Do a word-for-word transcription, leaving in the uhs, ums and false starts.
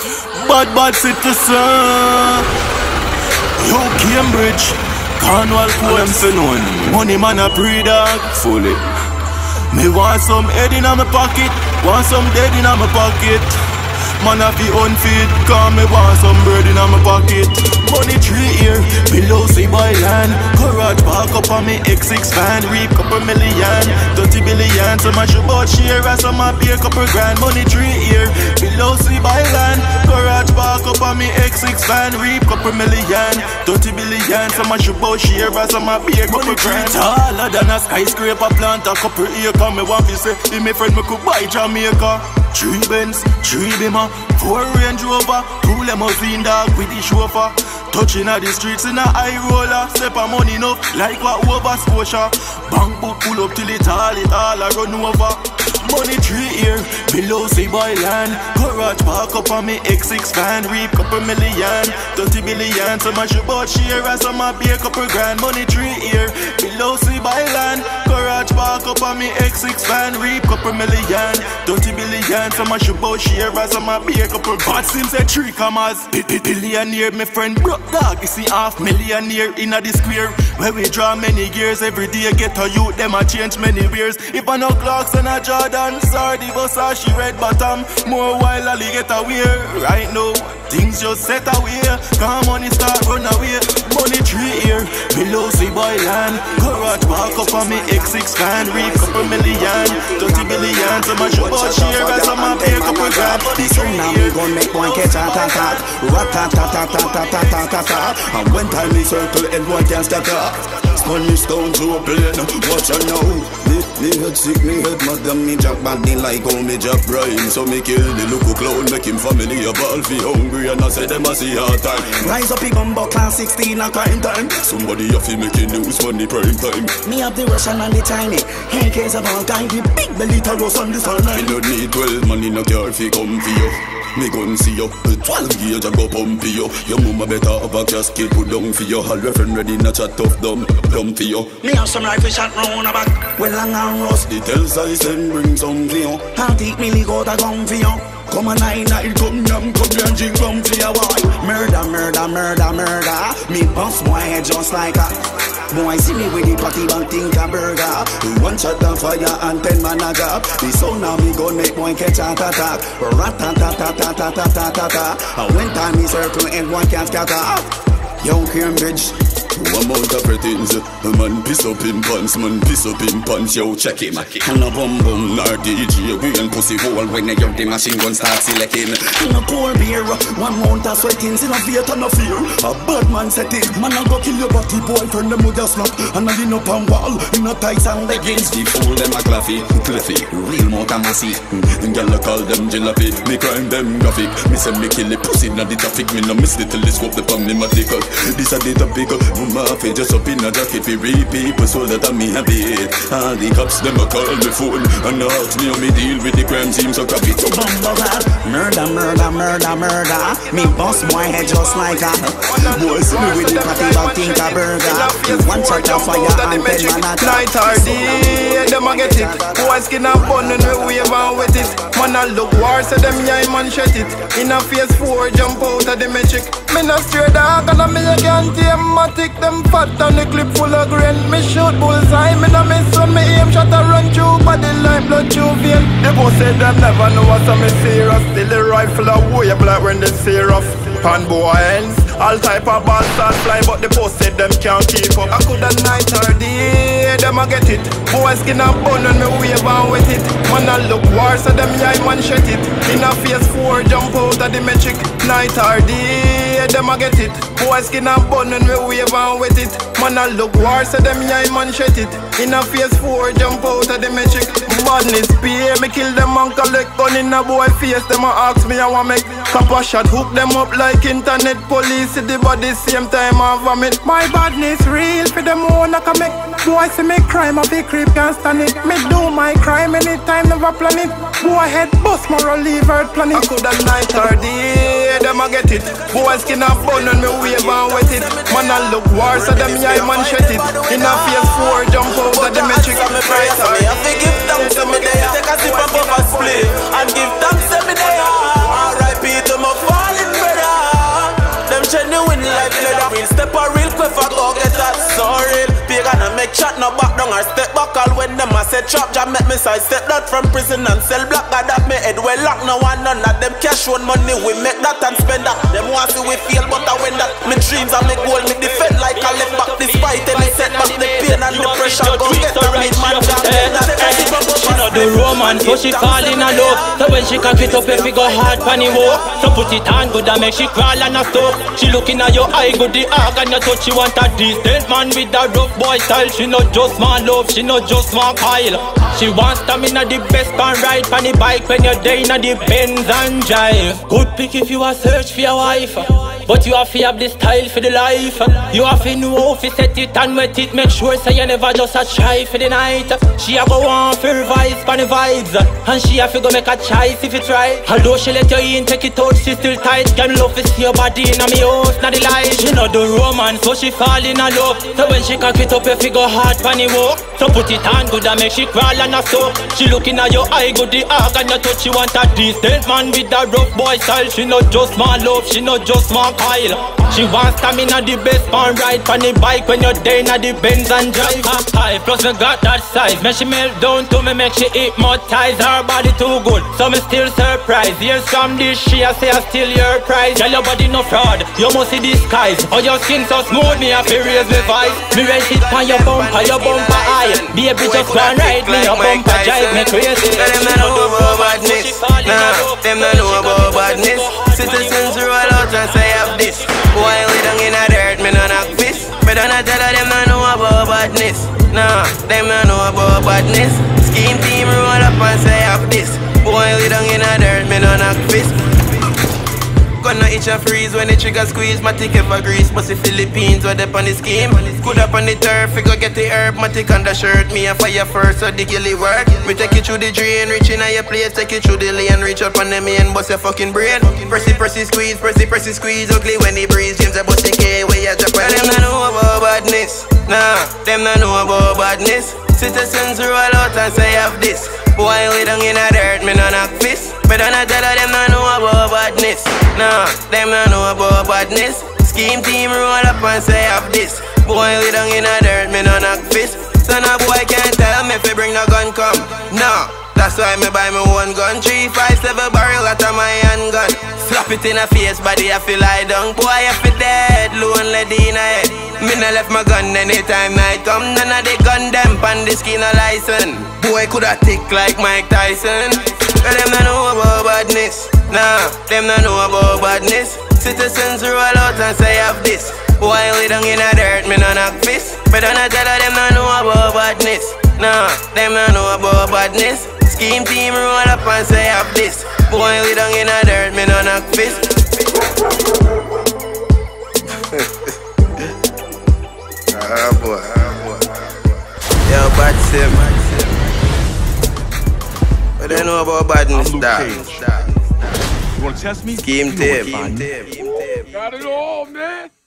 Bad, bad citizen. Yo, Cambridge, Cornwall Coast. Money man a pre-dog. Fully. Me want some head in my pocket, want some dead in my pocket. Man a fi unfit, cause me want some bread in my pocket. Money tree here, below sea boy land. Courage park up on me X six van. Reap couple million, thirty billion. So my shoe bout share and some a pay couple grand. Money tree here, below sea boy land. Courage park up on me X six van. Reap couple million, thirty billion. So my shoe bout share and some a pay couple grand. Taller than a skyscraper, plant a couple acre. Me want to say, if me friend me could buy Jamaica. Three Benz, three Beamer, four Range Rover, two limousine dog with the chauffeur. Touching at the streets in a high roller. Step a money enough like what over Scotia. Bank book pull up till it all, it all a run over. Money tree here, below sea boy land. Courage park up on me X six van. Reap couple million, thirty billion. Some a shoe bout share and some a pay couple grand. Money tree here, below sea boy land. Courage park up on me X six van. Reap couple million, thirty billion. Some a shoe bout share and some a pay couple grand. Bad seems a three commas. Billionaire, my friend broke dog. You see half millionaire in a the square. Where we draw many gears every day. Get a youth, them a change many beers. If I no clocks and a Jordan, sorry the Versace red bottom. More while Ali get away. Right now, things just set away. Come money start run away. Money tree here, below sea boy land. Courage park up on me X six van. Reap couple million, thirty billion. Some a show about share and some a pay couple grand. This one now we gon' make one catch a tat tat. Rat-tat-tat-tat-tat-tat-tat-tat. And when time is circle, everyone can scatter. Spanish stone to a plane. Watch out now. Me, me head sick, me head mad. Me jack body like how me jack brain. So me kill the local clown. Make him family a ball fi hungry. And I say them a see hard time. Rise up in bumbo class sixteen a crime time. Somebody have to make news for the prime time. Me have the Russian and the tiny. Hey case of all kind. The big belly to roast on the sun. Me no need twelve money no car fi come for you. Me gun see you, twelve gauge and go pump you. Your mama better have a casket put down for you. All your friend ready not chat tough dumb, dumb for you. Me have some rifle shot round a back, well long and rusty. Tells I send bring some for you. I'll take me go the gun for you. Come on nine night, come yam, come and drink rum for your boy. Murder, murder, murder, murder. Me boss my head just like a. Boy see me with the party bang think a burger. One shot of fire and ten man a drop. The sound of me gun make one catch a attack. Rat-tat-tat-tat-tat-tat-tat-tat. And when time is circle and one can't scatter. Young Cambridge. One amount of things. Man piss up in pants, man piss up in pants. Yo check him. And a bum bum nor D J. We and pussy hole when they hear the machine gun start selecting. In a cold beer, one mount of sweatings. In a fear to no fear. A bad man set it. Man a go kill your body boyfriend. Them with a slap. And a lean up on wall. In a tights and leggings. The fool them a claffy, cliffy. Real motor massy. Girl I call them jalopy. Me crime them graphic. Me say me kill the pussy in the traffic. Me no miss the telescope. The pump me medical. This a data pick up. My face just up in a jacket for real people so that I me happy. All the cops them a call me phone and ask me how me deal with the crime team so copy to murder, murder, murder, murder. Me boss boy head just like a boy see me with the party bag think a burger. One shot of fire and ten man attack. Night or day, them a get it. Boy skin a bun and we wave and wet it. Man a look war so them yeah man shut it. In a phase four jump out of the magic. Me no stray dog and a me a can't tame matic. Them fat on the clip full of grain. Me shoot bullseye, me no miss when me aim shot a run through body like blood through vein. The boss said them never know what's a me serious. Still the rifle a way up like when they say rough. Pan boy ends, all type of balls start fly, but the boss said them can't keep up. I coulda night or day, them a get it. Boy skin a bun and me wave and wet it. Man a look war so them yeah man shut it. In a phase four jump out of the metric. Night or day, them a get it. Boy skin a bun and me wave and wet it. Man a look war so them yeah man shut it. In a phase four jump out of the metric. Badness pay, me kill them and collect gun in a boy face. Them a ask me I want make copper shot hook them up like internet police. See the body same time I vomit. My badness real for them all I can make. Boy see me crime of the creep can't stand it. Me do my crime anytime never plan it. Boy head bust moral leave earth planet. I coulda night or day, them a get it. Boy skin a bun and me wave and wet it. Man a look war so them yeah man shut it. In a phase four jump out of the metric. Me have to give thanks to me there. Take a sip of a split and give thanks to me there. R I P to my father. said trap jam make me side step that from prison and sell black. God that me head well lock. No one none of them cash one money. We make that and spend that. Them want see we feel but I win that. Me dreams and me goal me defend like I left back. Despite any setback, the pain and the pressure go get a big man down. She know the romance, so she fall in a love. So when she cock it up, if it go hard funny walk. So put it on good and make she crawl and a stop. She looking at your eye, good the arc and your touch. She want a decent man with a rough boy style. She not just want love, she not just want pile. She wants stamina the best pan ride on the bike when you're there in the Benz and drive. Good pick if you a search for your wife, but you have to have the style for the life. You have to know how to set it and wet it. Make sure so you never just a try for the night. She a go on for revise for the vibes, and she have to go make a choice if it's right. Although she let you in, take it out, she still tight. Can love to see your body in a me house, not the light. She know the romance, so she fall in a love. So when she cock it up, if it go hard for the walk. So put it on good and make she crawl and a soak. She looking at your eye, good the arc and your touch. She want a decent man with a rough boy style. She not just want love, she not just want Kyle. She wants stamina the best pan ride on the bike when you're there in the Benz and drive. High plus me got that size. Make she melt down to me, make she eat more ties. Her body too good, so me still surprised. Here's some dish, she a say I steal your prize. Tell your body no fraud, you must see disguise. Oh your skin so smooth, me have to raise me voice. Me raise it on your bumper, your bumper high. Baby just go and ride me, your bumper drive me crazy. Them not know about badness, nah. Them not know about badness. Citizens roll out and say have this. While we down in the dirt, me no knock fist. Me don't tell them not know about badness. Nah, them not know about badness. Scheme team roll up and say have this. While we down in the dirt, me no knock fist. Gonna itch and freeze when the trigger squeeze. My ticket for grease, but the Philippines were up on the scheme. Good up on the turf, we go get the herb. My tick on the shirt, me a fire first, so the gilly work. We take you through the drain, reach in your place. Take you through the lane, reach up on the main, bust your fucking brain. Pressy, pressy, squeeze, pressy, pressy, squeeze. Ugly when he breeze, James a bust the K, where you drop. Them not know about badness, nah. Them not know about badness. Citizens roll out and say have this. Boy, we down in the dirt, me no knock fist. But I not tell them not know about badness. Nah, them not know about badness. Scheme team roll up and say have this. Boy, we down in the dirt, me no knock fist. So no boy can't tell me if you bring no gun come. Nah, that's why me buy me one gun. Three, five, seven barrel out of my handgun. Slap it in the face, body I feel lie down. Boy, I feel dead, lonely in the head. Me no left my gun anytime night come. None of the gun them pan the skin a license. Boy coulda tick like Mike Tyson. But them not know about badness. Nah, them not know about badness. Citizens roll out and say have this. Boy we down in the dirt, me no knock fist. But I not tell them not know about badness. Nah, them not know about badness. Scheme team roll up and say have this. Boy we down in the dirt, me no knock fist. Ah boy, ah boy. Yo, bad sim. But they know about badness, dog. You wanna test me? Scheme team. Got it all, man.